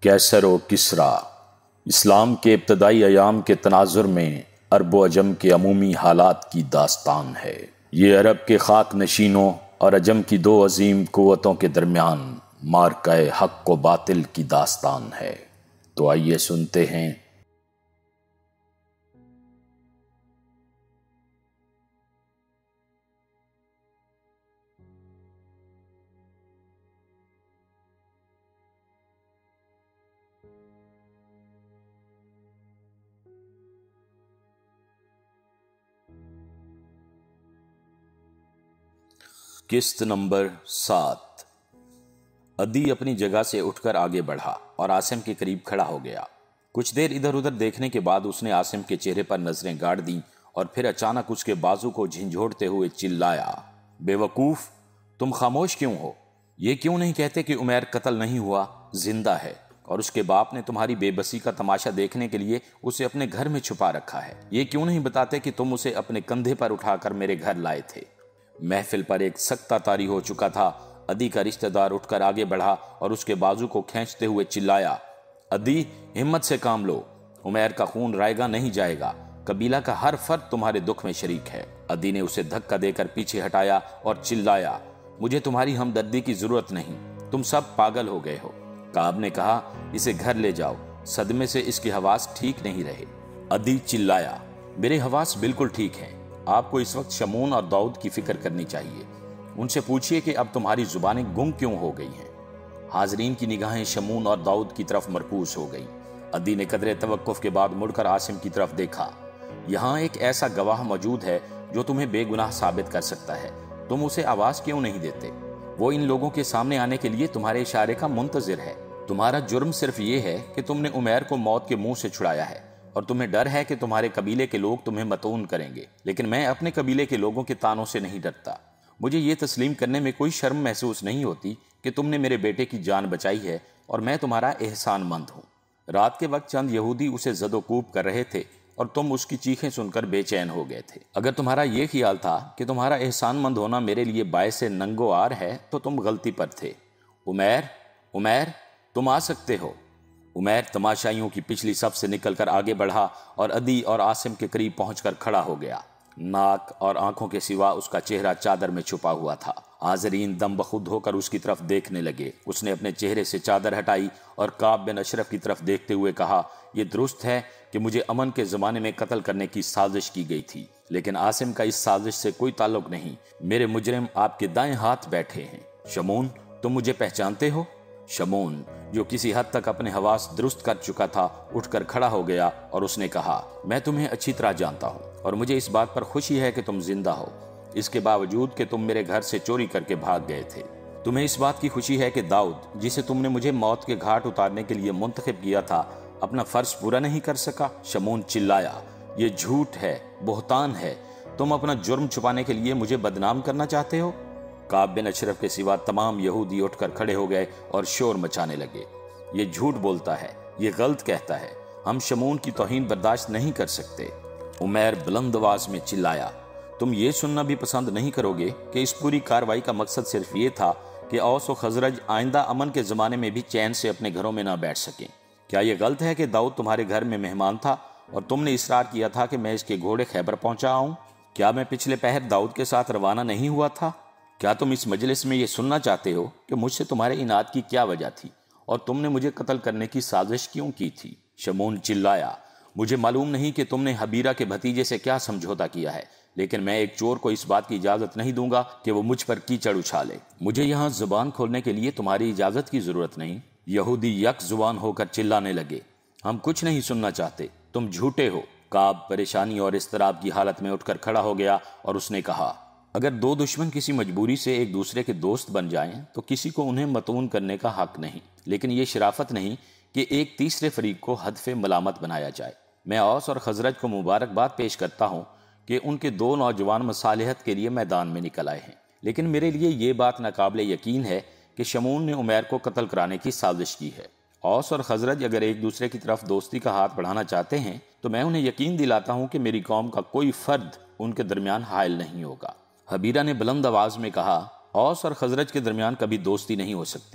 کیسر و کسریٰ اسلام کے ابتدائی ایام کے تناظر میں عرب و عجم کے عمومی حالات کی داستان ہے۔ یہ عرب کے خاک نشینوں اور عجم کی دو عظیم قوتوں کے درمیان معرکہ حق و باطل کی داستان ہے۔ تو آئیے سنتے ہیں۔ قسط نمبر 7۔ عدی اپنی جگہ سے اٹھ کر آگے بڑھا اور عاصم کے قریب کھڑا ہو گیا۔ کچھ دیر ادھر ادھر دیکھنے کے بعد اس نے عاصم کے چہرے پر نظریں گاڑ دیں اور پھر اچانک اس کے بازو کو جھنجھوڑتے ہوئے چلایا، بے وقوف، تم خاموش کیوں ہو؟ یہ کیوں نہیں کہتے کہ عمیر قتل نہیں ہوا، زندہ ہے، اور اس کے باپ نے تمہاری بے بسی کا تماشا دیکھنے کے لیے اسے اپنے گھر میں چھپا رکھا ہے؟ یہ کیوں نہیں بتاتے کہ تم اسے اپنے کندھے پر اٹھا کر میرے گھر لائے تھے؟ محفل پر ایک سکتہ طاری ہو چکا تھا۔ عدی کا رشتہ دار اٹھ کر آگے بڑھا اور اس کے بازو کو کھینچتے ہوئے چلایا، عدی، ہمت سے کام لو، عمیر کا خون رائیگاں نہیں جائے گا، قبیلہ کا ہر فرد تمہارے دکھ میں شریک ہے۔ عدی نے اسے دھکا دے کر پیچھے ہٹایا اور چلایا، مجھے تمہاری ہمدردی کی ضرورت نہیں، تم سب پاگل ہو گئے ہو۔ کعب نے کہا، اسے گھر لے جاؤ، صدمے سے اس کے حواس ٹھیک نہیں رہے۔ عدی چلایا، میرے حواس بالکل ٹھیک ہیں، آپ کو اس وقت شمعون اور داؤد کی فکر کرنی چاہیے، ان سے پوچھئے کہ اب تمہاری زبانیں گنگ کیوں ہو گئی ہیں۔ حاضرین کی نگاہیں شمعون اور داؤد کی طرف مرکوز ہو گئی۔ عدی نے قدرے توقف کے بعد مڑ کر عاصم کی طرف دیکھا، یہاں ایک ایسا گواہ موجود ہے جو تمہیں بے گناہ ثابت کر سکتا ہے، تم اسے آواز کیوں نہیں دیتے؟ وہ ان لوگوں کے سامنے آنے کے لیے تمہارے اشارے کا منتظر ہے۔ تمہارا جرم صرف یہ ہے کہ تم نے عمیر کو موت کے منہ سے چھڑایا ہے، اور تمہیں ڈر ہے کہ تمہارے قبیلے کے لوگ تمہیں مطعون کریں گے، لیکن میں اپنے قبیلے کے لوگوں کے طعنوں سے نہیں ڈرتا۔ مجھے یہ تسلیم کرنے میں کوئی شرم محسوس نہیں ہوتی کہ تم نے میرے بیٹے کی جان بچائی ہے اور میں تمہارا احسان مند ہوں۔ رات کے وقت چند یہودی اسے زد و کوب کر رہے تھے اور تم اس کی چیخیں سن کر بے چین ہو گئے تھے۔ اگر تمہارا یہ خیال تھا کہ تمہارا احسان مند ہونا میرے لیے باعث ننگ و عار ہے تو تم غلطی پر تھے۔ عمیر، تم آ سکتے ہو۔ عمیر تماشائیوں کی پچھلی صف سے نکل کر آگے بڑھا اور عدی اور عاصم کے قریب پہنچ کر کھڑا ہو گیا۔ ناک اور آنکھوں کے سوا اس کا چہرہ چادر میں چھپا ہوا تھا۔ حاضرین دم بخود ہو کر اس کی طرف دیکھنے لگے۔ اس نے اپنے چہرے سے چادر ہٹائی اور کعب بن اشرف کی طرف دیکھتے ہوئے کہا، یہ درست ہے کہ مجھے امن کے زمانے میں قتل کرنے کی سازش کی گئی تھی، لیکن عاصم کا اس سازش سے کوئی تعلق نہیں۔ میرے مجرم آپ کے دائیں ہاتھ بیٹھے ہیں۔ شمعون، تم مجھے پہچانتے ہو؟ شمعون، جو کسی حد تک اپنے حواس درست کر چکا تھا، اٹھ کر کھڑا ہو گیا اور اس نے کہا، میں تمہیں اچھی طرح جانتا ہوں اور مجھے اس بات پر خوشی ہے کہ تم زندہ ہو، اس کے باوجود کہ تم میرے گھر سے چوری کر کے بھاگ گئے تھے۔ تمہیں اس بات کی خوشی ہے کہ داؤد، جسے تم نے مجھے موت کے گھاٹ اتارنے کے لیے منتخب کیا تھا، اپنا فرض پورا نہیں کر سکا؟ شمعون چلایا، یہ جھوٹ ہے، بہتان ہے، تم اپنا جرم چھپانے کے لیے مجھے بدنام کرنا چاہتے ہو؟ کعب بن اشرف کے سوا تمام یہودی اٹھ کر کھڑے ہو گئے اور شور مچانے لگے، یہ جھوٹ بولتا ہے، یہ غلط کہتا ہے، ہم شمعون کی توہین برداشت نہیں کر سکتے۔ عمیر بلند آواز میں چلایا، تم یہ سننا بھی پسند نہیں کرو گے کہ اس پوری کارروائی کا مقصد صرف یہ تھا کہ اوس و خزرج آئندہ امن کے زمانے میں بھی چین سے اپنے گھروں میں نہ بیٹھ سکیں۔ کیا یہ غلط ہے کہ داؤد تمہارے گھر میں مہمان تھا اور تم نے اصرار کیا تھا کہ میں اس کے گھوڑے خیبر پہنچا آؤں؟ کیا میں پچھلے پہر داؤد کے ساتھ روانہ نہیں ہوا تھا؟ کیا تم اس مجلس میں یہ سننا چاہتے ہو کہ مجھ سے تمہارے اناد کی کیا وجہ تھی اور تم نے مجھے قتل کرنے کی سازش کیوں کی تھی؟ شمعون چلایا، مجھے معلوم نہیں کہ تم نے حبیرہ کے بھتیجے سے کیا سمجھوتا کیا ہے، لیکن میں ایک چور کو اس بات کی اجازت نہیں دوں گا کہ وہ مجھ پر کیچڑ اچھالے۔ مجھے یہاں زبان کھولنے کے لیے تمہاری اجازت کی ضرورت نہیں۔ یہودی یک زبان ہو کر چلانے لگے، ہم کچھ نہیں سننا چاہتے، تم جھوٹے ہو۔ کعب پریشانی اور اضطراب کی حالت میں اٹھ کر کھڑا ہو گیا اور اس نے کہا، اگر دو دشمن کسی مجبوری سے ایک دوسرے کے دوست بن جائیں تو کسی کو انہیں مطعون کرنے کا حق نہیں، لیکن یہ شرافت نہیں کہ ایک تیسرے فریق کو ہدف ملامت بنایا جائے۔ میں اوس اور خزرج کو مبارکباد پیش کرتا ہوں کہ ان کے دو نوجوان مصالحت کے لیے میدان میں نکل آئے ہیں، لیکن میرے لیے یہ بات ناقابل یقین ہے کہ شمعون نے عمیر کو قتل کرانے کی سازش کی ہے۔ اوس اور خزرج اگر ایک دوسرے کی طرف دوستی کا ہاتھ بڑھانا چاہتے ہیں تو میں انہیں یقین دلاتا ہوں کہ میری قوم کا کوئی فرد ان کے درمیان حائل نہیں ہوگا۔ حبیرہ نے بلند آواز میں کہا، اوس اور خزرج کے درمیان کبھی دوستی نہیں ہو سکتی،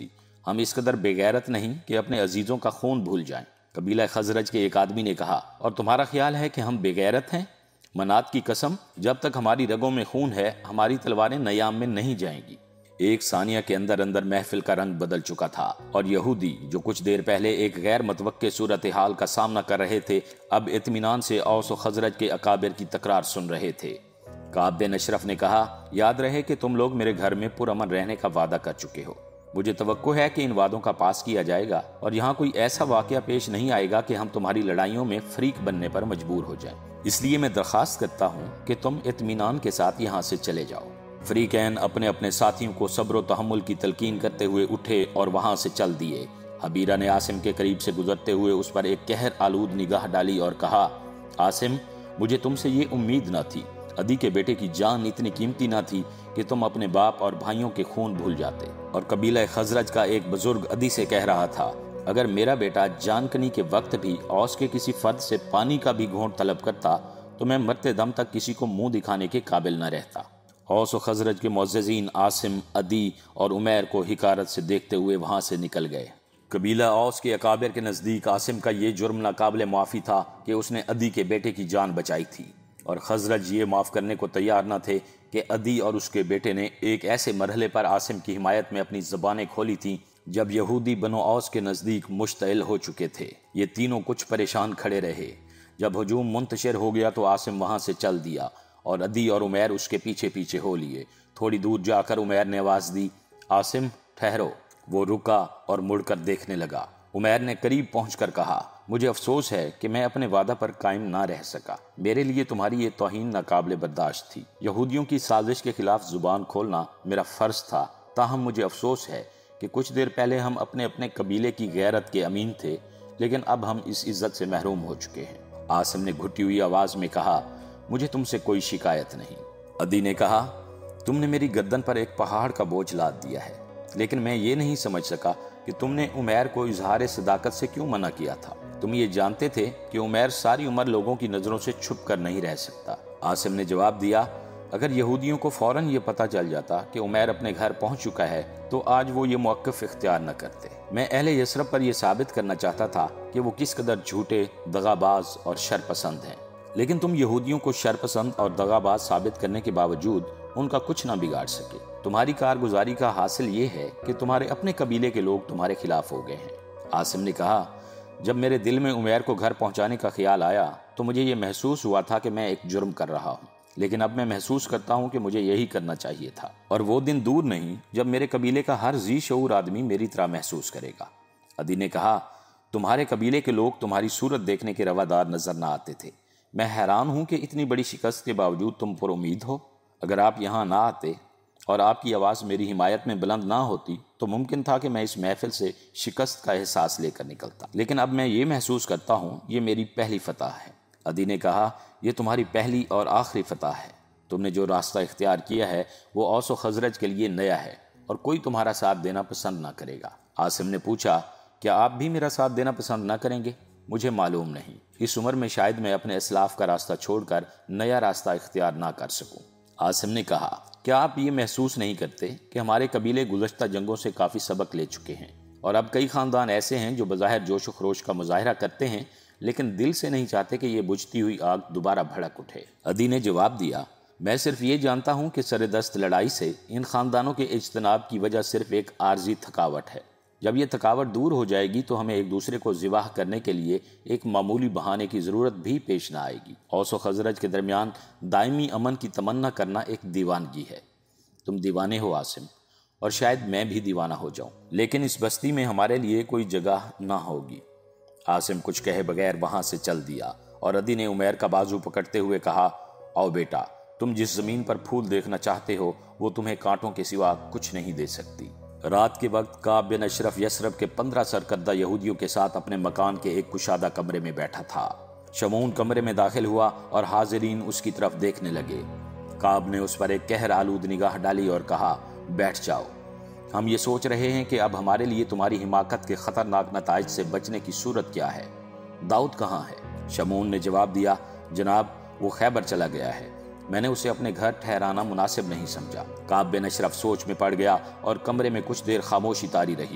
ہم اس قدر بےغیرت نہیں کہ اپنے عزیزوں کا خون بھول جائیں۔ قبیلہ خزرج کے ایک آدمی نے کہا، اور تمہارا خیال ہے کہ ہم بےغیرت ہیں؟ منات کی قسم، جب تک ہماری رگوں میں خون ہے ہماری تلواریں نیام میں نہیں جائیں گی۔ ایک ثانیہ کے اندر اندر محفل کا رنگ بدل چکا تھا اور یہودی جو کچھ دیر پہلے ایک غیر متوقع صورتحال کا سامنا کر رہے تھے اب اطمینان سے اوس و خزرج کے اکابر کی تکرار سن رہے تھے۔ کعب بن اشرف نے کہا، یاد رہے کہ تم لوگ میرے گھر میں پرامن رہنے کا وعدہ کر چکے ہو۔ مجھے توقع ہے کہ ان وعدوں کا پاس کیا جائے گا اور یہاں کوئی ایسا واقعہ پیش نہیں آئے گا کہ ہم تمہاری لڑائیوں میں فریق بننے پر مجبور ہو جائیں۔ اس لیے میں درخواست کرتا ہوں کہ تم اطمینان کے ساتھ یہاں سے چلے جاؤ۔ فریقین اپنے اپنے ساتھیوں کو صبر و تحمل کی تلقین کرتے ہوئے اٹھے اور وہاں سے چل دیے۔ حبیرہ نے عاصم کے قریب سے گزرتے ہوئے اس پر ایک قہر آلود نگاہ ڈالی اور کہا، عاصم، مجھے تم سے یہ امید نہ تھی۔ عدی کے بیٹے کی جان اتنی قیمتی نہ تھی کہ تم اپنے باپ اور بھائیوں کے خون بھول جاتے۔ اور قبیلہ خزرج کا ایک بزرگ عدی سے کہہ رہا تھا، اگر میرا بیٹا جان کنی کے وقت بھی اوس کے کسی فرد سے پانی کا بھی گھونٹ طلب کرتا تو میں مرتے دم تک کسی کو منہ دکھانے کے قابل نہ رہتا۔ اوس و خزرج کے معززین عاصم، عدی اور عمیر کو حقارت سے دیکھتے ہوئے وہاں سے نکل گئے۔ قبیلہ اوس کے اکابر کے نزدیک عاصم کا یہ جرم ناقابل معافی تھا کہ اس نے عدی کے بیٹے کی جان بچائی تھی، اور خزرج یہ معاف کرنے کو تیار نہ تھے کہ عدی اور اس کے بیٹے نے ایک ایسے مرحلے پر عاصم کی حمایت میں اپنی زبانیں کھولی تھیں جب یہودی بنو اوس کے نزدیک مشتعل ہو چکے تھے۔ یہ تینوں کچھ پریشان کھڑے رہے۔ جب ہجوم منتشر ہو گیا تو عاصم وہاں سے چل دیا اور عدی اور عمیر اس کے پیچھے پیچھے ہو لیے۔ تھوڑی دور جا کر عمیر نے آواز دی، عاصم ٹھہرو۔ وہ رکا اور مڑ کر دیکھنے لگا۔ عمیر نے قریب پہنچ کر کہا، مجھے افسوس ہے کہ میں اپنے وعدہ پر قائم نہ رہ سکا۔ میرے لیے تمہاری یہ توہین ناقابل برداشت تھی۔ یہودیوں کی سازش کے خلاف زبان کھولنا میرا فرض تھا، تاہم مجھے افسوس ہے کہ کچھ دیر پہلے ہم اپنے اپنے قبیلے کی غیرت کے امین تھے، لیکن اب ہم اس عزت سے محروم ہو چکے ہیں۔ عاصم نے گھٹی ہوئی آواز میں کہا، مجھے تم سے کوئی شکایت نہیں۔ عدی نے کہا، تم نے میری گردن پر ایک پہاڑ کا بوجھ لاد دیا ہے، لیکن میں یہ نہیں سمجھ سکا کہ تم نے عمیر کو اظہار صداقت سے کیوں منع کیا تھا۔ تم یہ جانتے تھے کہ عمیر ساری عمر لوگوں کی نظروں سے چھپ کر نہیں رہ سکتا۔ عاصم نے جواب دیا، اگر یہودیوں کو فوراً یہ پتہ چل جاتا کہ عمیر اپنے گھر پہنچ چکا ہے تو آج وہ یہ موقف اختیار نہ کرتے۔ میں اہل یثرب پر یہ ثابت کرنا چاہتا تھا کہ وہ کس قدر جھوٹے، دغاباز اور شرپسند ہیں، لیکن تم یہودیوں کو شرپسند اور دغاباز ثابت کرنے کے باوجود ان کا کچھ نہ بگاڑ سکے۔ تمہاری کارگزاری کا حاصل یہ ہے کہ تمہارے اپنے قبیلے کے لوگ تمہارے خلاف ہو گئے ہیں۔ عاصم نے کہا، جب میرے دل میں عمیر کو گھر پہنچانے کا خیال آیا تو مجھے یہ محسوس ہوا تھا کہ میں ایک جرم کر رہا ہوں، لیکن اب میں محسوس کرتا ہوں کہ مجھے یہی کرنا چاہیے تھا، اور وہ دن دور نہیں جب میرے قبیلے کا ہر ذی شعور آدمی میری طرح محسوس کرے گا۔ عدی نے کہا، تمہارے قبیلے کے لوگ تمہاری صورت دیکھنے کے روادار نظر نہ آتے تھے۔ میں حیران ہوں کہ اتنی بڑی شکست کے باوجود تم پر امید ہو۔ اگر آپ یہاں نہ آتے اور آپ کی آواز میری حمایت میں بلند نہ ہوتی تو ممکن تھا کہ میں اس محفل سے شکست کا احساس لے کر نکلتا، لیکن اب میں یہ محسوس کرتا ہوں یہ میری پہلی فتح ہے۔ عدی نے کہا، یہ تمہاری پہلی اور آخری فتح ہے۔ تم نے جو راستہ اختیار کیا ہے وہ اوس و خزرج کے لیے نیا ہے اور کوئی تمہارا ساتھ دینا پسند نہ کرے گا۔ عاصم نے پوچھا، کیا آپ بھی میرا ساتھ دینا پسند نہ کریں گے؟ مجھے معلوم نہیں، اس عمر میں شاید میں اپنے اسلاف کا راستہ چھوڑ کر نیا راستہ اختیار نہ کر سکوں۔ عاصم نے کہا، کیا آپ یہ محسوس نہیں کرتے کہ ہمارے قبیلے گزشتہ جنگوں سے کافی سبق لے چکے ہیں، اور اب کئی خاندان ایسے ہیں جو بظاہر جوش و خروش کا مظاہرہ کرتے ہیں لیکن دل سے نہیں چاہتے کہ یہ بجھتی ہوئی آگ دوبارہ بھڑک اٹھے؟ عدی نے جواب دیا، میں صرف یہ جانتا ہوں کہ سر دست لڑائی سے ان خاندانوں کے اجتناب کی وجہ صرف ایک عارضی تھکاوٹ ہے۔ جب یہ تھکاوٹ دور ہو جائے گی تو ہمیں ایک دوسرے کو ذبح کرنے کے لیے ایک معمولی بہانے کی ضرورت بھی پیش نہ آئے گی۔ اوس و خزرج کے درمیان دائمی امن کی تمنا کرنا ایک دیوانگی ہے۔ تم دیوانے ہو عاصم، اور شاید میں بھی دیوانہ ہو جاؤں، لیکن اس بستی میں ہمارے لیے کوئی جگہ نہ ہوگی۔ عاصم کچھ کہے بغیر وہاں سے چل دیا اور عدی نے عمیر کا بازو پکڑتے ہوئے کہا، آؤ بیٹا، تم جس زمین پر پھول دیکھنا چاہتے ہو وہ تمہیں کانٹوں کے سوا کچھ نہیں دے سکتی۔ رات کے وقت کعب بن اشرف یثرب کے 15 سرکردہ یہودیوں کے ساتھ اپنے مکان کے ایک کشادہ کمرے میں بیٹھا تھا۔ شمعون کمرے میں داخل ہوا اور حاضرین اس کی طرف دیکھنے لگے۔ کعب نے اس پر ایک قہر آلود نگاہ ڈالی اور کہا، بیٹھ جاؤ، ہم یہ سوچ رہے ہیں کہ اب ہمارے لیے تمہاری حماقت کے خطرناک نتائج سے بچنے کی صورت کیا ہے۔ داؤد کہاں ہے؟ شمعون نے جواب دیا، جناب وہ خیبر چلا گیا ہے، میں نے اسے اپنے گھر ٹھہرانا مناسب نہیں سمجھا۔ کعب بن اشرف سوچ میں پڑ گیا اور کمرے میں کچھ دیر خاموشی طاری رہی۔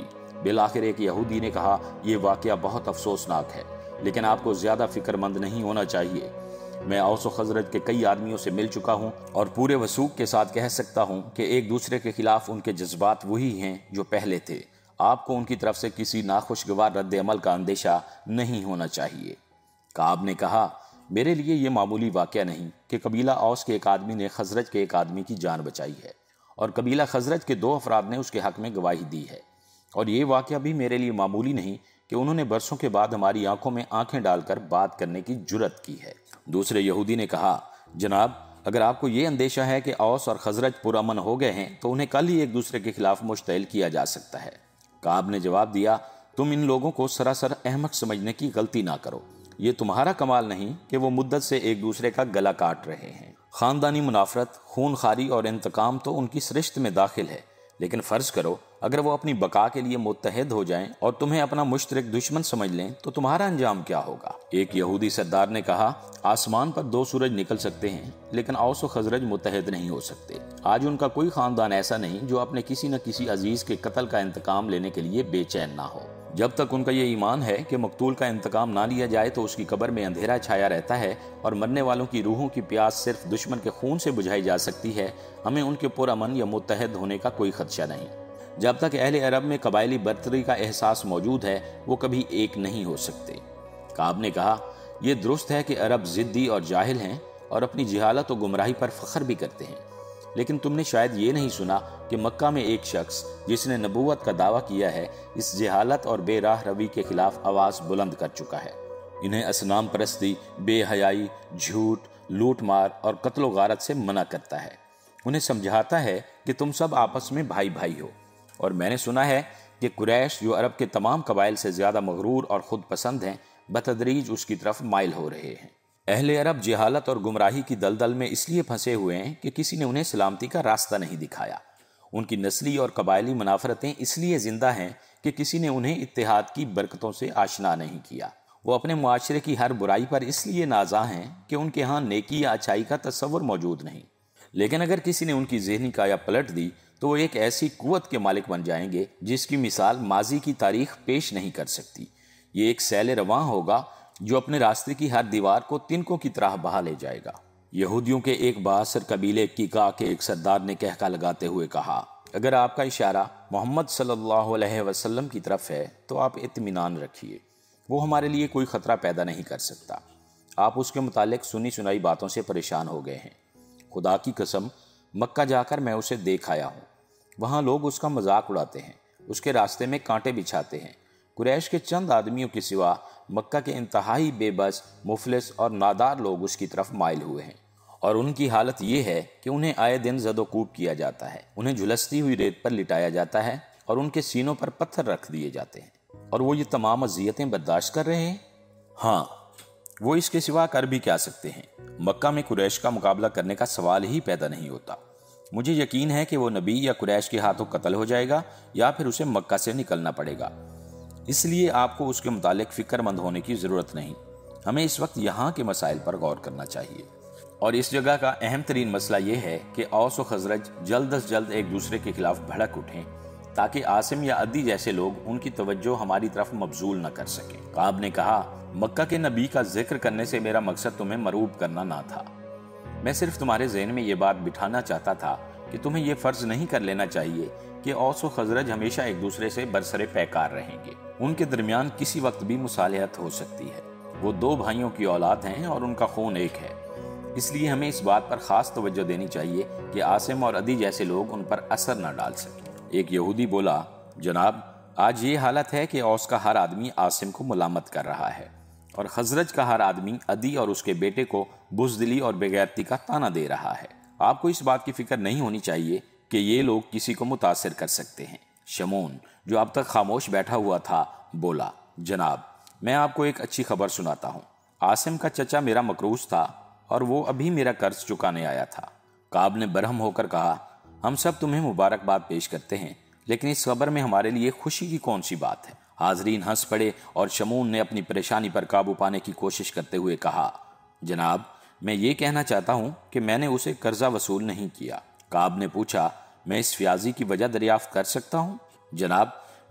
بالآخر ایک یہودی نے کہا، یہ واقعہ بہت افسوسناک ہے، لیکن آپ کو زیادہ فکر مند نہیں ہونا چاہیے۔ میں اوس و خزرج کے کئی آدمیوں سے مل چکا ہوں اور پورے وثوق کے ساتھ کہہ سکتا ہوں کہ ایک دوسرے کے خلاف ان کے جذبات وہی ہیں جو پہلے تھے۔ آپ کو ان کی طرف سے کسی ناخوشگوار رد عمل کا اندیشہ نہیں ہونا چاہیے۔ کعب نے کہا، میرے لیے یہ معمولی واقعہ نہیں کہ قبیلہ اوس کے ایک آدمی نے خزرج کے ایک آدمی کی جان بچائی ہے اور قبیلہ خزرج کے 2 افراد نے اس کے حق میں گواہی دی ہے، اور یہ واقعہ بھی میرے لیے معمولی نہیں کہ انہوں نے برسوں کے بعد ہماری آنکھوں میں آنکھیں ڈال کر بات کرنے کی جرت کی ہے۔ دوسرے یہودی نے کہا، جناب، اگر آپ کو یہ اندیشہ ہے کہ اوس اور خزرج پرامن ہو گئے ہیں تو انہیں کل ہی ایک دوسرے کے خلاف مشتعل کیا جا سکتا ہے۔ کعب نے جواب دیا، تم ان لوگوں کو سراسر احمق سمجھنے کی غلطی نہ کرو۔ یہ تمہارا کمال نہیں کہ وہ مدت سے ایک دوسرے کا گلا کاٹ رہے ہیں۔ خاندانی منافرت، خون خاری اور انتقام تو ان کی سرشت میں داخل ہے، لیکن فرض کرو اگر وہ اپنی بقا کے لیے متحد ہو جائیں اور تمہیں اپنا مشترک دشمن سمجھ لیں تو تمہارا انجام کیا ہوگا؟ ایک یہودی سردار نے کہا، آسمان پر 2 سورج نکل سکتے ہیں لیکن اوس و خزرج متحد نہیں ہو سکتے۔ آج ان کا کوئی خاندان ایسا نہیں جو اپنے کسی نہ کسی عزیز کے قتل کا انتقام لینے کے لیے بے چین نہ ہو۔ جب تک ان کا یہ ایمان ہے کہ مقتول کا انتقام نہ لیا جائے تو اس کی قبر میں اندھیرا چھایا رہتا ہے اور مرنے والوں کی روحوں کی پیاس صرف دشمن کے خون سے بجھائی جا سکتی ہے، ہمیں ان کے پرامن یا متحد ہونے کا کوئی خدشہ نہیں۔ جب تک اہل عرب میں قبائلی برتری کا احساس موجود ہے وہ کبھی ایک نہیں ہو سکتے۔ کعب نے کہا، یہ درست ہے کہ عرب ضدی اور جاہل ہیں اور اپنی جہالت و گمراہی پر فخر بھی کرتے ہیں، لیکن تم نے شاید یہ نہیں سنا کہ مکہ میں ایک شخص جس نے نبوت کا دعویٰ کیا ہے اس جہالت اور بے راہ روی کے خلاف آواز بلند کر چکا ہے۔ انہیں اصنام پرستی، بے حیائی، جھوٹ، لوٹ مار اور قتل و غارت سے منع کرتا ہے۔ انہیں سمجھاتا ہے کہ تم سب آپس میں بھائی بھائی ہو، اور میں نے سنا ہے کہ قریش جو عرب کے تمام قبائل سے زیادہ مغرور اور خود پسند ہیں بتدریج اس کی طرف مائل ہو رہے ہیں۔ اہل عرب جہالت اور گمراہی کی دلدل میں اس لیے پھنسے ہوئے ہیں کہ کسی نے انہیں سلامتی کا راستہ نہیں دکھایا۔ ان کی نسلی اور قبائلی منافرتیں اس لیے زندہ ہیں کہ کسی نے انہیں اتحاد کی برکتوں سے آشنا نہیں کیا۔ وہ اپنے معاشرے کی ہر برائی پر اس لیے نازاں ہیں کہ ان کے ہاں نیکی یا اچھائی کا تصور موجود نہیں، لیکن اگر کسی نے ان کی ذہنی کایا پلٹ دی تو وہ ایک ایسی قوت کے مالک بن جائیں گے جس کی مثال ماضی کی تاریخ پیش نہیں کر سکتی۔ یہ ایک سیل رواں ہوگا جو اپنے راستے کی ہر دیوار کو تنکوں کی طرح بہا لے جائے گا۔ یہودیوں کے ایک بااثر قبیلے کیکا کے ایک سردار نے کہکا لگاتے ہوئے کہا، اگر آپ کا اشارہ محمد صلی اللہ علیہ وسلم کی طرف ہے تو آپ اطمینان رکھیے، وہ ہمارے لیے کوئی خطرہ پیدا نہیں کر سکتا۔ آپ اس کے متعلق سنی سنائی باتوں سے پریشان ہو گئے ہیں۔ خدا کی قسم، مکہ جا کر میں اسے دیکھ آیا ہوں۔ وہاں لوگ اس کا مذاق اڑاتے ہیں، اس کے راستے میں کانٹے بچھاتے ہیں۔ قریش کے چند آدمیوں کے سوا مکہ کے انتہائی بے بس، مفلس اور نادار لوگ اس کی طرف مائل ہوئے ہیں، اور ان کی حالت یہ ہے کہ انہیں آئے دن زد و کوب کیا جاتا ہے، انہیں جھلستی ہوئی ریت پر لٹایا جاتا ہے اور ان کے سینوں پر پتھر رکھ دیے جاتے ہیں، اور وہ یہ تمام اذیتیں برداشت کر رہے ہیں۔ ہاں، وہ اس کے سوا کر بھی کیا سکتے ہیں؟ مکہ میں قریش کا مقابلہ کرنے کا سوال ہی پیدا نہیں ہوتا۔ مجھے یقین ہے کہ وہ نبی یا قریش کے ہاتھوں قتل ہو جائے گا یا پھر اسے مکہ سے نکلنا پڑے گا۔ اس لیے آپ کو اس کے متعلق فکر مند ہونے کی ضرورت نہیں۔ ہمیں اس وقت یہاں کے مسائل پر غور کرنا چاہیے، اور اس جگہ کا اہم ترین مسئلہ یہ ہے کہ اوس و خزرج جلد از جلد ایک دوسرے کے خلاف بھڑک اٹھیں تاکہ عاصم یا عدی جیسے لوگ ان کی توجہ ہماری طرف مبذول نہ کر سکیں۔ کعب نے کہا، مکہ کے نبی کا ذکر کرنے سے میرا مقصد تمہیں مرعوب کرنا نہ تھا۔ میں صرف تمہارے ذہن میں یہ بات بٹھانا چاہتا تھا کہ تمہیں یہ فرض نہیں کر لینا چاہیے کہ اوس و خزرج ہمیشہ ایک دوسرے سے برسر پیکار رہیں گے۔ ان کے درمیان کسی وقت بھی مصالحت ہو سکتی ہے۔ وہ 2 بھائیوں کی اولاد ہیں اور ان کا خون ایک ہے۔ اس لیے ہمیں اس بات پر خاص توجہ دینی چاہیے کہ عاصم اور عدی جیسے لوگ ان پر اثر نہ ڈال سکیں۔ ایک یہودی بولا، جناب، آج یہ حالت ہے کہ اوس کا ہر آدمی عاصم کو ملامت کر رہا ہے اور خزرج کا ہر آدمی عدی اور اس کے بیٹے کو بزدلی اور بےغیرتی کا طعنہ دے رہا ہے۔ آپ کو اس بات کی فکر نہیں ہونی چاہیے کہ یہ لوگ کسی کو متاثر کر سکتے ہیں۔ شمعون، جو اب تک خاموش بیٹھا ہوا تھا، بولا، جناب، میں آپ کو ایک اچھی خبر سناتا ہوں۔ عاصم کا چچا میرا مقروض تھا اور وہ ابھی میرا قرض چکانے آیا تھا۔ کعب نے برہم ہو کر کہا، ہم سب تمہیں مبارکباد پیش کرتے ہیں، لیکن اس خبر میں ہمارے لیے خوشی کی کون سی بات ہے؟ حاضرین ہنس پڑے اور شمعون نے اپنی پریشانی پر قابو پانے کی کوشش کرتے ہوئے کہا، جناب، میں یہ کہنا چاہتا ہوں کہ میں نے اسے قرضہ وصول نہیں کیا۔ کعب نے پوچھا، میں اس فیاضی کی وجہ دریافت کر سکتا ہوں؟ جناب،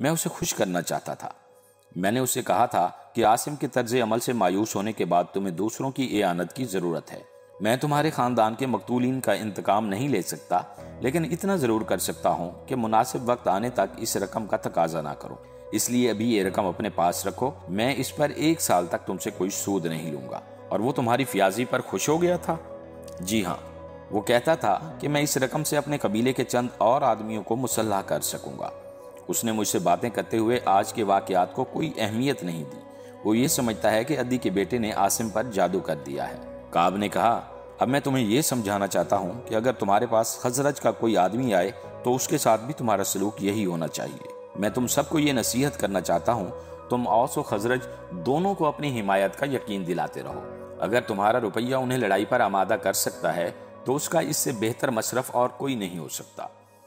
मैं उसे खुश करना चाहता था। मैंने उसे कहा था कि आसिम के तर्ज अमल से मायूस होने के बाद तुम्हें दूसरों की एआनत की जरूरत है। मैं तुम्हारे खानदान के मकतूलीन का इंतकाम नहीं ले सकता, लेकिन इतना जरूर कर सकता हूँ कि मुनासिब वक्त आने तक इस रकम का तकाजा ना करो। इसलिए अभी ये रकम अपने पास रखो। मैं इस पर 1 साल तक तुमसे कोई सूद नहीं लूंगा। और वो तुम्हारी फ्याजी पर खुश हो गया था? जी हाँ, वो कहता था कि मैं इस रकम से अपने कबीले के चंद और आदमियों को मुसल्लह कर सकूंगा। उसने मुझसे बातें करते हुए आज के वाकयात को कोई अहमियत नहीं दी। वो ये समझता है कि अदी के बेटे ने आसिम पर जादू कर दिया है। काब ने कहा, अब मैं तुम्हें ये समझाना चाहता हूँ कि अगर तुम्हारे पास खजरज का कोई आदमी आए तो उसके साथ भी तुम्हारा सलूक यही होना चाहिए। मैं तुम सबको ये नसीहत करना चाहता हूँ, तुम औस और खजरज दोनों को अपनी हिमायत का यकीन दिलाते रहो। अगर तुम्हारा रुपया उन्हें लड़ाई पर आमादा कर सकता है तो उसका इससे बेहतर मशरफ और कोई नहीं हो सकता।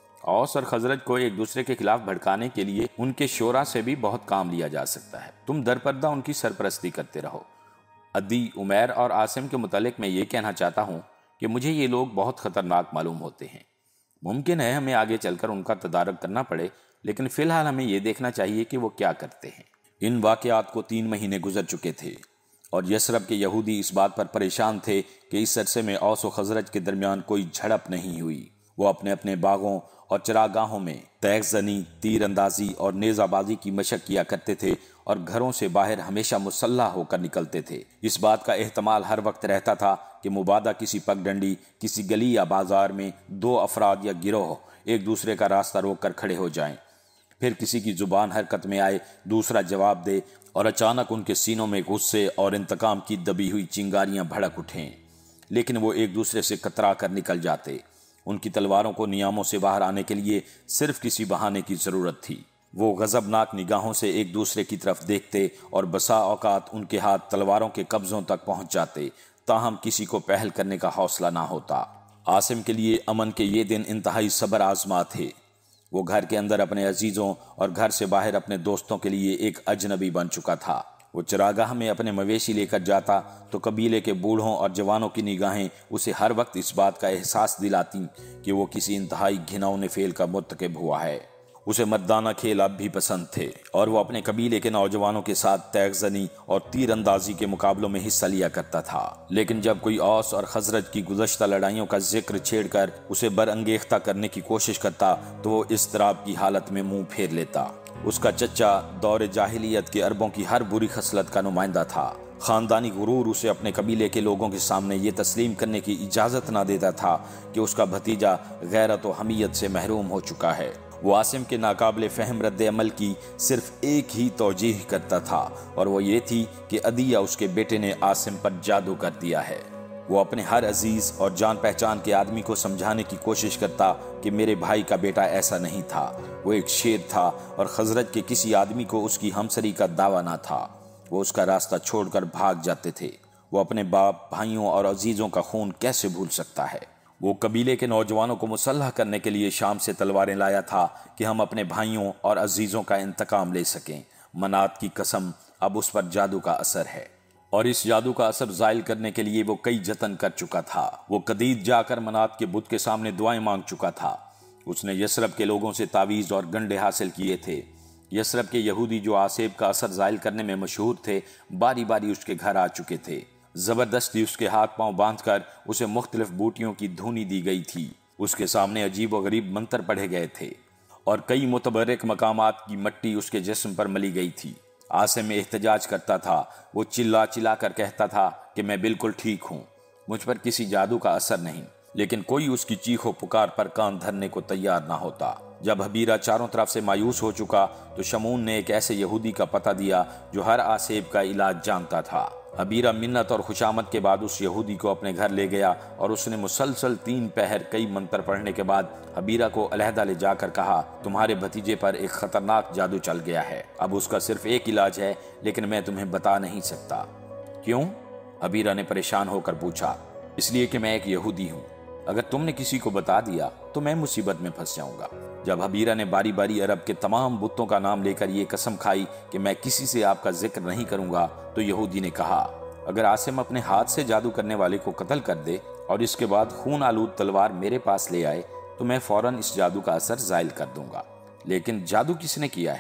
औस और खजरज को एक दूसरे के खिलाफ भड़काने के लिए उनके शोरा से भी बहुत काम लिया जा सकता है। तुम दरपर्दा उनकी सरपरस्ती करते रहो। अदी, उमैर और आसिम के मुतालिक मैं ये कहना चाहता हूँ कि मुझे ये लोग बहुत खतरनाक मालूम होते हैं। मुमकिन है हमें आगे चलकर उनका तदारक करना पड़े, लेकिन फिलहाल हमें ये देखना चाहिए कि वो क्या करते हैं। इन वाकयात को 3 महीने गुजर चुके थे और यसरब के यहूदी इस बात पर परेशान थे कि इस अरसे में औस व खजरज के दरमियान कोई झड़प नहीं हुई। वो अपने अपने बागों और चरागाहों में तैगजनी, तीर अंदाजी और नेजाबाजी की मशक किया करते थे और घरों से बाहर हमेशा मुसल्ला होकर निकलते थे। इस बात का एहतमाल हर वक्त रहता था कि मुबादा किसी पगडंडी, किसी गली या बाजार में 2 अफराद या गिरोह एक दूसरे का रास्ता रोक कर खड़े हो जाएं। फिर किसी की जुबान हरकत में आए, दूसरा जवाब दे और अचानक उनके सीनों में गुस्से और इंतकाम की दबी हुई चिंगारियां भड़क उठें। लेकिन वो एक दूसरे से कतरा कर निकल जाते। उनकी तलवारों को नियामों से बाहर आने के लिए सिर्फ किसी बहाने की जरूरत थी। वो गजबनाक निगाहों से एक दूसरे की तरफ देखते और बसा औकात उनके हाथ तलवारों के कब्जों तक पहुंच जाते, ताहम किसी को पहल करने का हौसला ना होता। आसिम के लिए अमन के ये दिन इंतहाई सब्र आजमा थे। वो घर के अंदर अपने अजीजों और घर से बाहर अपने दोस्तों के लिए एक अजनबी बन चुका था। वो चरागाह में अपने मवेशी लेकर जाता तो कबीले के बूढ़ों और जवानों की निगाहें उसे हर वक्त इस बात का एहसास दिलाती कि वो किसी इंतहाई घिनौने फेल का मुर्तकिब हुआ है। उसे मर्दाना खेल अब भी पसंद थे और वो अपने कबीले के नौजवानों के साथ तैगजनी और तीर अंदाजी के मुकाबलों में हिस्सा लिया करता था। लेकिन जब कोई औस और खजरज की गुज़श्ता लड़ाइयों का जिक्र छेड़कर उसे बरअंगेख्ता करने की कोशिश करता तो वो इज़्तिराब की हालत में मुंह फेर लेता। उसका चचा दौर जाहिलियत के अरबों की हर बुरी खसलत का नुमाइंदा था। खानदानी गुरूर उसे अपने कबीले के लोगों के सामने ये तस्लीम करने की इजाज़त ना देता था कि उसका भतीजा गैरत व हमीयत से महरूम हो चुका है। वो आसिम के नाकाबिले फ़हम रद्द अमल की सिर्फ एक ही तौजीह करता था और वो ये थी कि अदी या उसके बेटे ने आसिम पर जादू कर दिया है। वो अपने हर अजीज और जान पहचान के आदमी को समझाने की कोशिश करता कि मेरे भाई का बेटा ऐसा नहीं था, वो एक शेर था और खजरत के किसी आदमी को उसकी हमसरी का दावा ना था। वो उसका रास्ता छोड़कर भाग जाते थे। वो अपने बाप, भाइयों और अजीजों का खून कैसे भूल सकता है। वो कबीले के नौजवानों को मुसल्लह करने के लिए शाम से तलवारें लाया था कि हम अपने भाइयों और अजीजों का इंतकाम ले सकें। मनात की कसम, अब उस पर जादू का असर है और इस जादू का असर जायल करने के लिए वो कई जतन कर चुका था। वो कदीद जाकर मनात के बुत के सामने दुआएं मांग चुका था। उसने यसरब के लोगों से तावीज़ और गंडे हासिल किए थे। यसरब के यहूदी जो आसेब का असर जायल करने में मशहूर थे, बारी बारी उसके घर आ चुके थे। जबरदस्ती उसके हाथ पांव बांधकर उसे मुख्तलिफ बूटियों की धुनी दी गई थी। उसके सामने अजीब व गरीब मंत्र पढ़े गए थे और कई मुतबर्रिक मकामात की मट्टी उसके जिस्म पर मली गई थी। आसिम में एहतजाज करता था। वो चिल्ला चिल्ला कर कहता था कि मैं बिल्कुल ठीक हूँ, मुझ पर किसी जादू का असर नहीं। लेकिन कोई उसकी चीखो पुकार पर कान धरने को तैयार ना होता। जब हबीरा चारों तरफ से मायूस हो चुका तो शमून ने एक ऐसे यहूदी का पता दिया जो हर आसेब का इलाज जानता था। हबीरा मिन्नत और खुशामद के बाद उस यहूदी को अपने घर ले गया और उसने मुसलसल 3 पहर कई मंत्र पढ़ने के बाद हबीरा को अलहदा ले जाकर कहा, तुम्हारे भतीजे पर एक खतरनाक जादू चल गया है। अब उसका सिर्फ एक इलाज है, लेकिन मैं तुम्हें बता नहीं सकता। क्यों? हबीरा ने परेशान होकर पूछा। इसलिए कि मैं एक यहूदी हूँ। अगर तुमने किसी को बता दिया तो मैं मुसीबत में फंस जाऊंगा। जब हबीरा ने बारी बारी अरब के तमाम बुतों का नाम लेकर ये कसम खाई कि मैं किसी से आपका जिक्र नहीं करूंगा, तो यहूदी ने कहा, अगर आसिम अपने हाथ से जादू करने वाले को कत्ल कर दे और इसके बाद खून आलूद तलवार मेरे पास ले आए तो मैं फौरन इस जादू का असर जायल कर दूंगा। लेकिन जादू किसने किया है?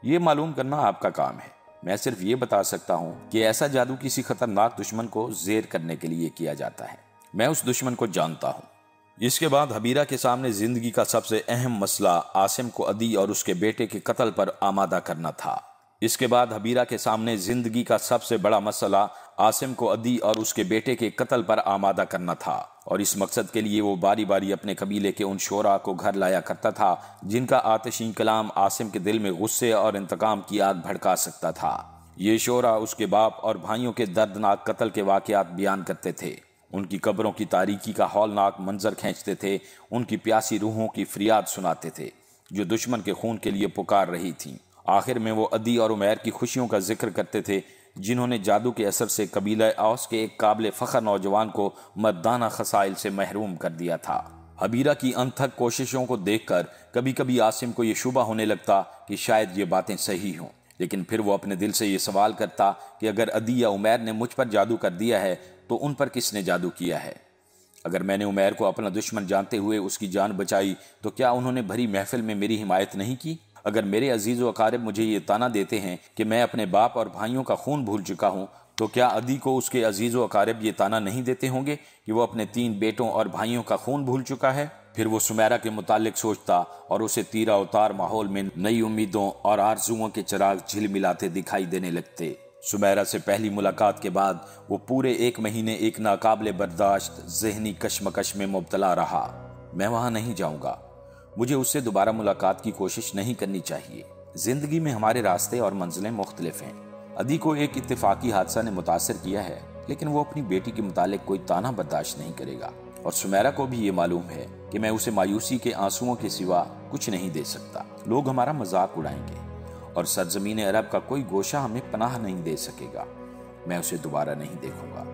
یہ معلوم کرنا آپ کا کام ہے۔ میں صرف یہ بتا سکتا ہوں کہ ایسا جادو کسی خطرناک دشمن کو زیر کرنے کے لیے کیا جاتا ہے۔ میں اس دشمن کو جانتا ہوں۔ اس کے بعد حبیرہ کے سامنے زندگی کا سب سے اہم مسئلہ عاصم کو عدی اور اس کے بیٹے کے قتل پر آمادہ کرنا تھا۔ اس کے بعد حبیرہ کے سامنے زندگی کا سب سے بڑا مسئلہ عاصم کو عدی اور اس کے بیٹے کے قتل پر آمادہ کرنا تھا، اور اس مقصد کے لیے وہ باری باری اپنے قبیلے کے ان شعراء کو گھر لایا کرتا تھا جن کا آتشین کلام عاصم کے دل میں غصے اور انتقام کی آگ بھڑکا سکتا تھا۔ یہ شعراء اس کے باپ اور بھائیوں کے دردناک قتل کے واقعات بیان کرتے تھے، ان کی قبروں کی تاریکی کا ہولناک منظر کھینچتے تھے، ان کی پیاسی روحوں کی فریاد سناتے تھے جو دشمن کے خون کے لیے پکار رہی تھیں۔ آخر میں وہ عدی اور عمیر کی خوشیوں کا ذکر کرتے تھے جنہوں نے جادو کے اثر سے قبیلہ اوس کے ایک قابل فخر نوجوان کو مردانہ خصائل سے محروم کر دیا تھا۔ حبیرہ کی انتھک کوششوں کو دیکھ کر کبھی کبھی عاصم کو یہ شبہ ہونے لگتا کہ شاید یہ باتیں صحیح ہوں، لیکن پھر وہ اپنے دل سے یہ سوال کرتا کہ اگر عدی یا عمیر نے مجھ پر جادو کر دیا ہے تو ان پر کس نے جادو کیا ہے؟ اگر میں نے عمیر کو اپنا دشمن جانتے ہوئے اس کی جان بچائی تو کیا انہوں نے بھری محفل میں میری حمایت نہیں کی؟ اگر میرے عزیز و اقارب مجھے یہ طعنہ دیتے ہیں کہ میں اپنے باپ اور بھائیوں کا خون بھول چکا ہوں تو کیا عدی کو اس کے عزیز و اقارب یہ طعنہ نہیں دیتے ہوں گے کہ وہ اپنے 3 بیٹوں اور بھائیوں کا خون بھول چکا ہے؟ پھر وہ سمیرہ کے متعلق سوچتا اور اسے تیرا اتار ماحول میں نئی امیدوں اور آرزوؤں کے چراغ جھلملاتے دکھائی دینے لگتے۔ سمیرہ سے پہلی ملاقات کے بعد وہ پورے 1 مہینے ایک ناقابل برداشت ذہنی کشمکش میں مبتلا رہا۔ میں وہاں نہیں جاؤں گا، مجھے اس سے دوبارہ ملاقات کی کوشش نہیں کرنی چاہیے۔ زندگی میں ہمارے راستے اور منزلیں مختلف ہیں۔ عدی کو ایک اتفاقی حادثہ نے متاثر کیا ہے، لیکن وہ اپنی بیٹی کے متعلق کوئی طعنہ برداشت نہیں کرے گا، اور سمیرہ کو بھی یہ معلوم ہے کہ میں اسے مایوسی کے آنسوؤں کے سوا کچھ نہیں دے سکتا۔ لوگ ہمارا مذاق اڑائیں گے اور سرزمین عرب کا کوئی گوشہ ہمیں پناہ نہیں دے سکے گا۔ میں اسے دوبارہ نہیں دیکھوں گا۔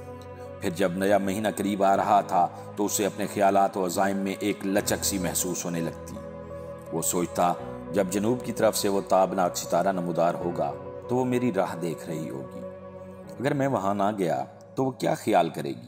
پھر جب نیا مہینہ قریب آ رہا تھا تو اسے اپنے خیالات و عزائم میں ایک لچک سی محسوس ہونے لگتی۔ وہ سوچتا جب جنوب کی طرف سے وہ تابناک ستارہ نمودار ہوگا تو وہ میری راہ دیکھ رہی ہوگی۔ اگر میں وہاں نہ گیا تو وہ کیا خیال کرے گی؟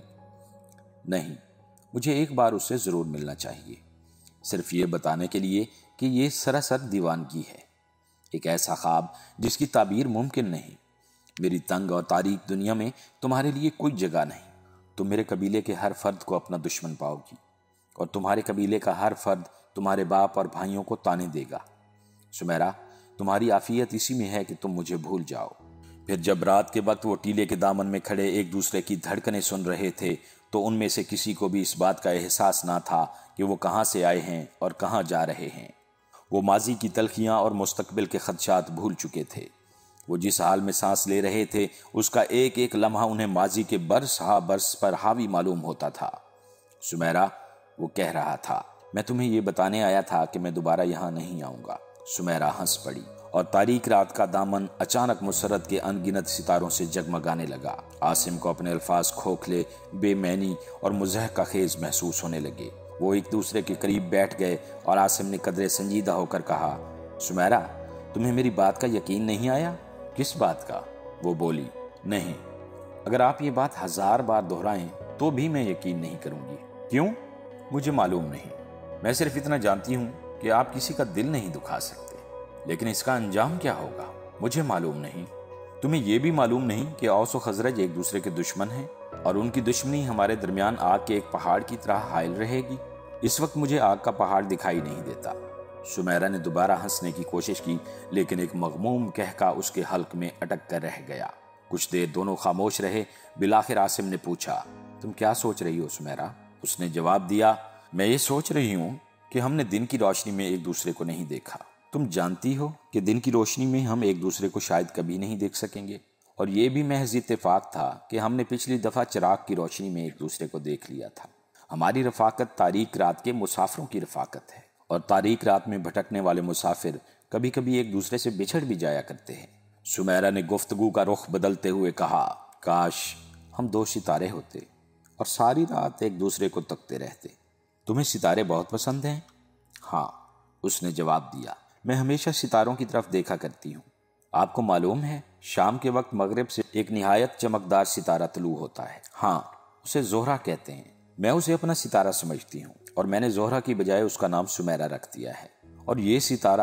نہیں، مجھے ایک بار اس سے ضرور ملنا چاہیے، صرف یہ بتانے کے لیے کہ یہ سراسر دیوانگی ہے، ایک ایسا خواب جس کی تعبیر ممکن نہیں۔ میری تنگ اور تاریک دنیا میں تمہارے لیے کوئی جگہ نہیں۔ تم میرے قبیلے کے ہر فرد کو اپنا دشمن پاؤ گی، اور تمہارے قبیلے کا ہر فرد تمہارے باپ اور بھائیوں کو طعنے دے گا۔ سمیرہ، تمہاری عافیت اسی میں ہے کہ تم مجھے بھول جاؤ۔ پھر جب رات کے وقت وہ ٹیلے کے دامن میں کھڑے ایک دوسرے کی دھڑکنیں سن رہے تھے تو ان میں سے کسی کو بھی اس بات کا احساس نہ تھا کہ وہ کہاں سے آئے ہیں اور کہاں جا رہے ہیں۔ وہ ماضی کی تلخیاں اور مستقبل کے خدشات بھول چکے تھے۔ وہ جس حال میں سانس لے رہے تھے اس کا ایک ایک لمحہ انہیں ماضی کے برس ہا برس پر حاوی معلوم ہوتا تھا۔ سمیرہ، وہ کہہ رہا تھا، میں تمہیں یہ بتانے آیا تھا کہ میں دوبارہ یہاں نہیں آؤں گا۔ سمیرہ ہنس پڑی اور تاریک رات کا دامن اچانک مسرت کے ان گنت ستاروں سے جگمگانے لگا۔ عاصم کو اپنے الفاظ کھوکھلے، بے معنی اور مضحکہ خیز محسوس ہونے لگے۔ وہ ایک دوسرے کے قریب بیٹھ گئے اور عاصم نے قدرے سنجیدہ ہو کر کہا، سمیرہ، تمہیں میری بات کا یقین نہیں آیا؟ کس بات کا؟ وہ بولی، نہیں، اگر آپ یہ بات 1000 بار دہرائیں تو بھی میں یقین نہیں کروں گی۔ کیوں؟ مجھے معلوم نہیں۔ میں صرف اتنا جانتی ہوں کہ آپ کسی کا دل نہیں دکھا سکتے، لیکن اس کا انجام کیا ہوگا مجھے معلوم نہیں۔ تمہیں یہ بھی معلوم نہیں کہ اوس و خزرج ایک دوسرے کے دشمن ہیں اور ان کی دشمنی ہمارے درمیان آگ کے ایک پہاڑ کی طرح حائل رہے گی۔ اس وقت مجھے آگ کا پہاڑ دکھائی نہیں دیتا۔ سمیرہ نے دوبارہ ہنسنے کی کوشش کی، لیکن ایک مغموم کہکا اس کے حلق میں اٹک کر رہ گیا۔ کچھ دیر دونوں خاموش رہے۔ بالآخر عاصم نے پوچھا، تم کیا سوچ رہی ہو سمیرہ؟ اس نے جواب دیا، میں یہ سوچ رہی ہوں کہ ہم نے دن کی روشنی میں ایک دوسرے کو نہیں دیکھا۔ تم جانتی ہو کہ دن کی روشنی میں ہم ایک دوسرے کو شاید کبھی نہیں دیکھ سکیں گے، اور یہ بھی محض اتفاق تھا کہ ہم نے پچھلی دفعہ چراغ کی روشنی میں ایک دوسرے کو دیکھ لیا تھا۔ ہماری رفاقت تاریک رات کے مسافروں کی رفاقت ہے، اور تاریک رات میں بھٹکنے والے مسافر کبھی کبھی ایک دوسرے سے بچھڑ بھی جایا کرتے ہیں۔ سمیرہ نے گفتگو کا رخ بدلتے ہوئے کہا، کاش ہم 2 ستارے ہوتے اور ساری رات ایک دوسرے کو تکتے رہتے۔ تمہیں ستارے بہت پسند ہیں؟ ہاں، اس نے جواب دیا، میں ہمیشہ ستاروں کی طرف دیکھا کرتی ہوں۔ آپ کو معلوم ہے شام کے وقت مغرب سے ایک نہایت چمکدار ستارہ طلوع ہوتا ہے۔ ہاں، اسے زہرہ کہتے ہیں۔ میں اسے اپنا ستارہ سمجھتی ہوں، اور میں نے زہرہ کی بجائے اس کا نام سمیرہ رکھ دیا ہے۔ اور یہ ستارہ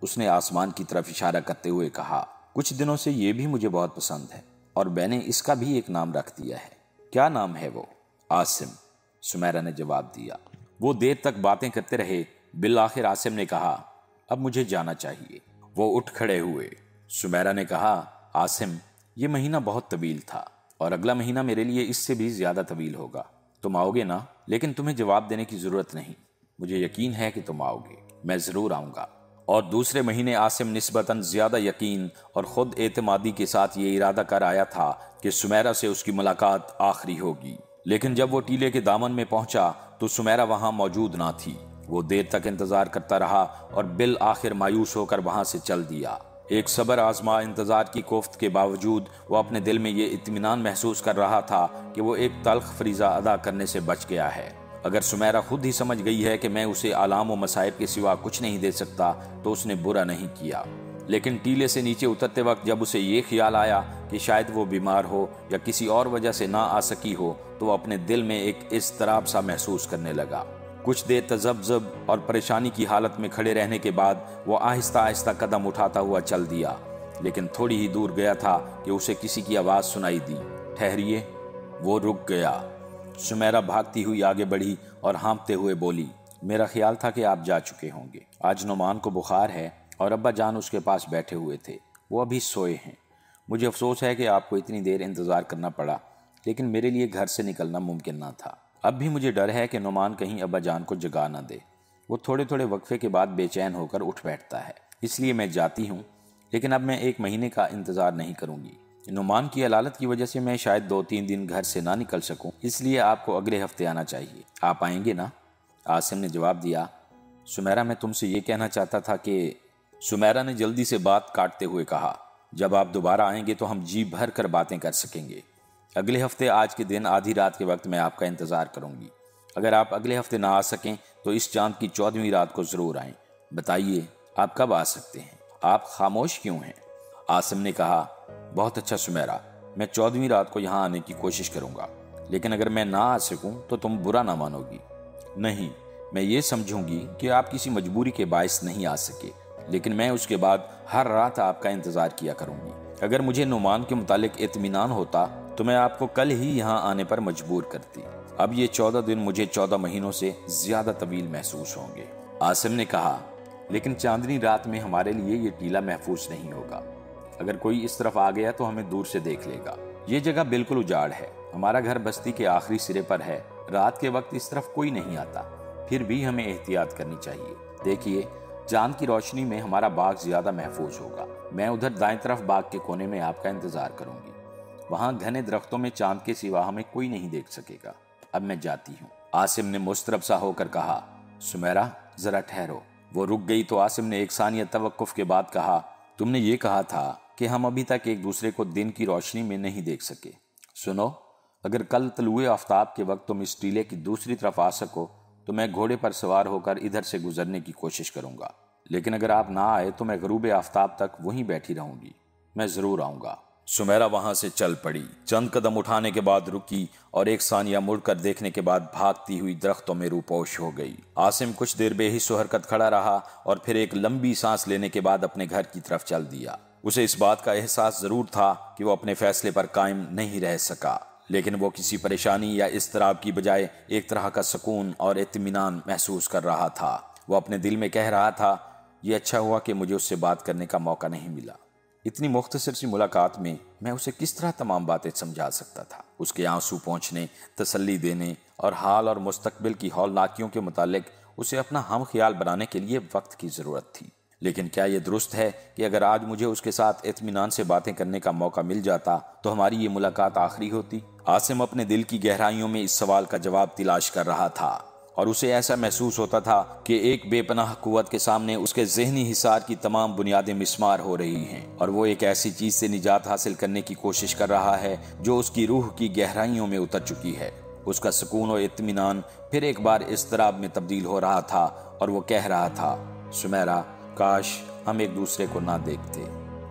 اس نے آسمان کی طرف اشارہ کرتے ہوئے کہا، کچھ دنوں سے یہ بھی مجھے بہت پسند ہے اور میں نے اس کا بھی ایک نام رکھ دیا ہے۔ کیا نام ہے وہ؟ عاصم، سمیرہ نے جواب دیا۔ وہ دیر تک باتیں کرتے رہے۔ بالآخر عاصم نے کہا، اب مجھے جانا چاہیے۔ وہ اٹھ کھڑے ہوئے۔ سمیرہ نے کہا، عاصم، یہ مہینہ بہت طویل تھا اور اگلا مہینہ میرے لیے اس سے بھی زیادہ طویل ہوگا۔ تم آؤ گے نا؟ لیکن تمہیں جواب دینے کی ضرورت نہیں، مجھے یقین ہے کہ تم آؤ گے۔ میں ضرور آؤں گا۔ اور دوسرے مہینے عاصم نسبتاً زیادہ یقین اور خود اعتمادی کے ساتھ یہ ارادہ کر آیا تھا کہ سمیرہ سے اس کی ملاقات آخری ہوگی۔ لیکن جب وہ ٹیلے کے دامن میں پہنچا تو سمیرہ وہاں موجود نہ تھی۔ وہ دیر تک انتظار کرتا رہا اور بالآخر مایوس ہو کر وہاں سے چل دیا۔ ایک صبر آزما انتظار کی کوفت کے باوجود وہ اپنے دل میں یہ اطمینان محسوس کر رہا تھا کہ وہ ایک تلخ فریضہ ادا کرنے سے بچ گیا ہے۔ اگر سمیرہ خود ہی سمجھ گئی ہے کہ میں اسے آلام و مصائب کے سوا کچھ نہیں دے سکتا تو اس نے برا نہیں کیا۔ لیکن ٹیلے سے نیچے اترتے وقت جب اسے یہ خیال آیا کہ شاید وہ بیمار ہو یا کسی اور وجہ سے نہ آ سکی ہو تو وہ اپنے دل میں ایک اضطراب سا محسوس کرنے لگا۔ کچھ دیر تذبذب اور پریشانی کی حالت میں کھڑے رہنے کے بعد وہ آہستہ آہستہ قدم اٹھاتا ہوا چل دیا، لیکن تھوڑی ہی دور گیا تھا کہ اسے کسی کی آواز سنائی دی۔ ٹھہریے۔ وہ رک گیا۔ سمیرہ بھاگتی ہوئی آگے بڑھی اور ہانپتے ہوئے بولی، میرا خیال تھا کہ آپ جا چکے ہوں گے۔ آج نعمان کو بخار ہے اور ابا جان اس کے پاس بیٹھے ہوئے تھے، وہ ابھی سوئے ہیں۔ مجھے افسوس ہے کہ آپ کو اتنی دیر انتظار کرنا پڑا، لیکن میرے لیے گھر سے نکلنا ممکن نہ تھا۔ اب بھی مجھے ڈر ہے کہ نعمان کہیں ابا جان کو جگا نہ دے۔ وہ تھوڑے تھوڑے وقفے کے بعد بے چین ہو کر اٹھ بیٹھتا ہے، اس لیے میں جاتی ہوں، لیکن اب میں 1 مہینے کا انتظار نہیں کروں گی۔ نعمان کی علالت کی وجہ سے میں شاید 2-3 دن گھر سے نہ نکل سکوں، اس لیے آپ کو اگلے ہفتے آنا چاہیے۔ آپ آئیں گے نا؟ عاصم نے جواب دیا، سمیرہ میں تم سے یہ کہنا چاہتا تھا کہ… سمیرہ نے جلدی سے بات کاٹتے ہوئے کہا، جب آپ دوبارہ آئیں گے تو ہم جی بھر کر باتیں کر سکیں گے۔ اگلے ہفتے آج کے دن آدھی رات کے وقت میں آپ کا انتظار کروں گی۔ اگر آپ اگلے ہفتے نہ آ سکیں تو اس چاند کی 14ویں رات کو ضرور آئیں۔ بتائیے آپ کب آ سکتے ہیں؟ آپ خاموش کیوں ہیں؟ عاصم نے کہا، بہت اچھا سمیرہ، میں 14ویں رات کو یہاں آنے کی کوشش کروں گا، لیکن اگر میں نہ آ سکوں تو تم برا نہ مانو گی۔ نہیں، میں یہ سمجھوں گی کہ آپ کسی مجبوری کے باعث نہیں آ سکے، لیکن میں اس کے بعد ہر رات آپ کا انتظار کیا کروں گی۔ اگر مجھے نعمان کے متعلق اطمینان ہوتا تو میں آپ کو کل ہی یہاں آنے پر مجبور کرتی۔ اب یہ 14 دن مجھے 14 مہینوں سے زیادہ طویل محسوس ہوں گے۔ عاصم نے کہا، لیکن چاندنی رات میں ہمارے لیے یہ ٹیلہ محفوظ نہیں ہوگا۔ اگر کوئی اس طرف آ گیا تو ہمیں دور سے دیکھ لے گا۔ یہ جگہ بالکل اجاڑ ہے، ہمارا گھر بستی کے آخری سرے پر ہے، رات کے وقت اس طرف کوئی نہیں آتا، پھر بھی ہمیں احتیاط کرنی چاہیے۔ دیکھیے، چاند کی روشنی میں ہمارا باغ زیادہ محفوظ ہوگا۔ میں ادھر دائیں طرف باغ کے کونے میں آپ کا انتظار کروں گی، وہاں گھنے درختوں میں چاند کے سوا ہمیں کوئی نہیں دیکھ سکے گا۔ اب میں جاتی ہوں۔ عاصم نے مضطرب سا ہو کر کہا، سمیرہ ذرا ٹھہرو۔ وہ رک گئی تو عاصم نے 1 ثانیہ توقف کے بعد کہا، تم نے یہ کہا تھا کہ ہم ابھی تک ایک دوسرے کو دن کی روشنی میں نہیں دیکھ سکے۔ سنو، اگر کل طلوع آفتاب کے وقت تم اس ٹیلے کی دوسری طرف آ سکو تو میں گھوڑے پر سوار ہو کر ادھر سے گزرنے کی کوشش کروں گا، لیکن اگر آپ نہ آئے تو میں غروب آفتاب تک وہیں بیٹھی رہوں گی۔ میں ضرور آؤں گا۔ سمیرہ وہاں سے چل پڑی، چند قدم اٹھانے کے بعد رکی اور 1 ثانیہ مڑ کر دیکھنے کے بعد بھاگتی ہوئی درختوں میں روپوش ہو گئی۔ عاصم کچھ دیر بے حس و حرکت کھڑا رہا اور پھر ایک لمبی سانس لینے کے بعد اپنے گھر کی طرف چل دیا۔ اسے اس بات کا احساس ضرور تھا کہ وہ اپنے فیصلے پر قائم نہیں رہ سکا، لیکن وہ کسی پریشانی یا اضطراب کی بجائے ایک طرح کا سکون اور اطمینان محسوس کر رہا تھا۔ وہ اپنے دل میں کہہ رہا تھا، یہ اچھا ہوا کہ مجھے اس سے بات کرنے کا موقع نہیں ملا۔ اتنی مختصر سی ملاقات میں میں اسے کس طرح تمام باتیں سمجھا سکتا تھا؟ اس کے آنسو پہنچنے، تسلی دینے اور حال اور مستقبل کی ہولناکیوں کے متعلق اسے اپنا ہم خیال بنانے کے لیے وقت کی ضرورت تھی۔ لیکن کیا یہ درست ہے کہ اگر آج مجھے اس کے ساتھ اطمینان سے باتیں کرنے کا موقع مل جاتا تو ہماری یہ ملاقات آخری ہوتی؟ عاصم اپنے دل کی گہرائیوں میں اس سوال کا جواب تلاش کر رہا تھا، اور اسے ایسا محسوس ہوتا تھا کہ ایک بے پناہ قوت کے سامنے اس کے ذہنی حصار کی تمام بنیادیں مسمار ہو رہی ہیں، اور وہ ایک ایسی چیز سے نجات حاصل کرنے کی کوشش کر رہا ہے جو اس کی روح کی گہرائیوں میں اتر چکی ہے۔ اس کا سکون و اطمینان پھر ایک بار اضطراب میں تبدیل ہو رہا تھا، اور وہ کہہ رہا تھا، سمیرہ، کاش ہم ایک دوسرے کو نہ دیکھتے،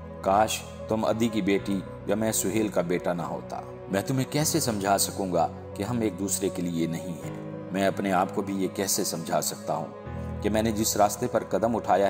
کاش تم ادی کی بیٹی یا میں سہیل کا بیٹا نہ ہوتا۔ میں تمہیں کیسے سمجھا سکوں گا کہ ہم ایک دوسرے کے لیے نہیں ہیں؟ میں اپنے آپ کو بھی یہ کیسے سمجھا سکتا ہوں کہ میں نے جس راستے پر قدم اٹھایا ہے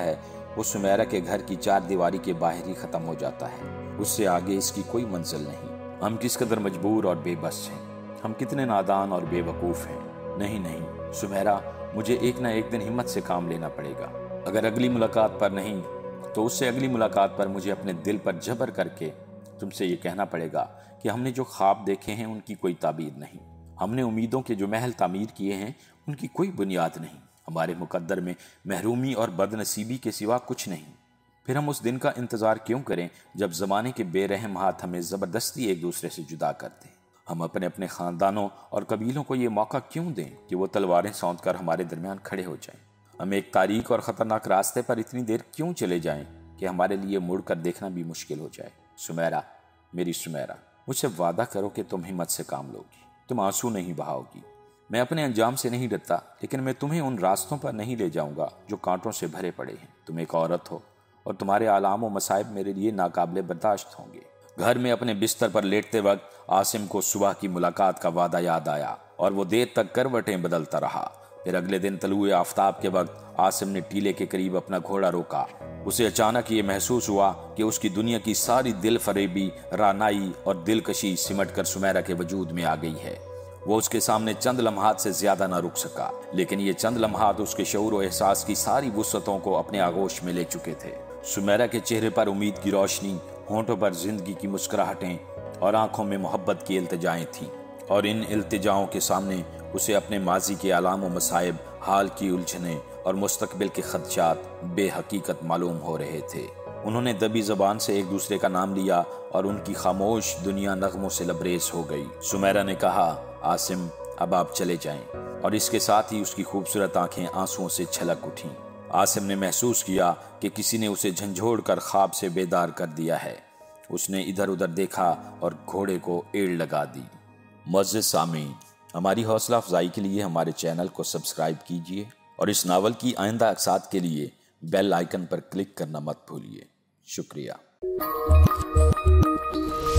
وہ سمیرہ کے گھر کی چار دیواری کے باہر ہی ختم ہو جاتا ہے، اس سے آگے اس کی کوئی منزل نہیں۔ ہم کس قدر مجبور اور بے بس ہیں، ہم کتنے نادان اور بے وقوف ہیں۔ نہیں سمیرہ، مجھے ایک نہ ایک دن ہمت سے کام لینا پڑے گا۔ اگر اگلی ملاقات پر نہیں تو اس سے اگلی ملاقات پر مجھے اپنے دل پر جبر کر کے تم سے یہ کہنا پڑے گا کہ ہم نے جو خواب دیکھے ہیں ان کی کوئی تعبیر نہیں، ہم نے امیدوں کے جو محل تعمیر کیے ہیں ان کی کوئی بنیاد نہیں، ہمارے مقدر میں محرومی اور بد نصیبی کے سوا کچھ نہیں۔ پھر ہم اس دن کا انتظار کیوں کریں جب زمانے کے بے رحم ہاتھ ہمیں زبردستی ایک دوسرے سے جدا کر دیں؟ ہم اپنے خاندانوں اور قبیلوں کو یہ موقع کیوں دیں کہ وہ تلواریں سونت کر ہمارے درمیان کھڑے ہو جائیں؟ ہم ایک تاریک اور خطرناک راستے پر اتنی دیر کیوں چلے جائیں کہ ہمارے لیے مڑ کر دیکھنا بھی مشکل ہو جائے؟ سمیرہ، میری سمیرہ، مجھ سے وعدہ کرو کہ تم ہمت سے کام لو گی، تم آنسو نہیں بہاؤ گی۔ میں اپنے انجام سے نہیں ڈرتا، لیکن میں تمہیں ان راستوں پر نہیں لے جاؤں گا جو کانٹوں سے بھرے پڑے ہیں۔ تم ایک عورت ہو اور تمہارے آلام و مصائب میرے لیے ناقابل برداشت ہوں گے۔ گھر میں اپنے بستر پر لیٹتے وقت عاصم کو صبح کی ملاقات کا وعدہ یاد آیا اور وہ دیر تک کروٹیں بدلتا رہا۔ پھر اگلے دن طلوع آفتاب کے وقت عاصم نے ٹیلے کے قریب اپنا گھوڑا روکا۔ اسے اچانک یہ محسوس ہوا کہ اس کی دنیا کی ساری دل فریبی، رعنائی اور دلکشی سمٹ کر سمیرہ کے وجود میں آ گئی ہے۔ وہ اس کے سامنے چند لمحات سے زیادہ نہ رک سکا، لیکن یہ چند لمحات اس کے شعور و احساس کی ساری وسعتوں کو اپنے آغوش میں لے چکے تھے۔ سمیرہ کے چہرے پر امید کی روشنی، ہونٹوں پر زندگی کی مسکراہٹیں اور آنکھوں میں محبت کی التجائیں تھیں، اور ان التجاؤں کے سامنے اسے اپنے ماضی کے آلام و مصائب، حال کی الجھنیں اور مستقبل کے خدشات بے حقیقت معلوم ہو رہے تھے۔ انہوں نے دبی زبان سے ایک دوسرے کا نام لیا اور ان کی خاموش دنیا نغموں سے لبریز ہو گئی۔ سمیرہ نے کہا، عاصم، اب آپ چلے جائیں، اور اس کے ساتھ ہی اس کی خوبصورت آنکھیں آنسوؤں سے چھلک اٹھیں۔ عاصم نے محسوس کیا کہ کسی نے اسے جھنجھوڑ کر خواب سے بیدار کر دیا ہے۔ اس نے ادھر ادھر دیکھا اور گھوڑے کو ایڑ لگا دی۔ معزز سامعین، ہماری حوصلہ افزائی کے لیے ہمارے چینل کو سبسکرائب کیجیے اور اس ناول کی آئندہ اقساط کے لیے بیل آئیکن پر کلک کرنا مت بھولیے۔ شکریہ۔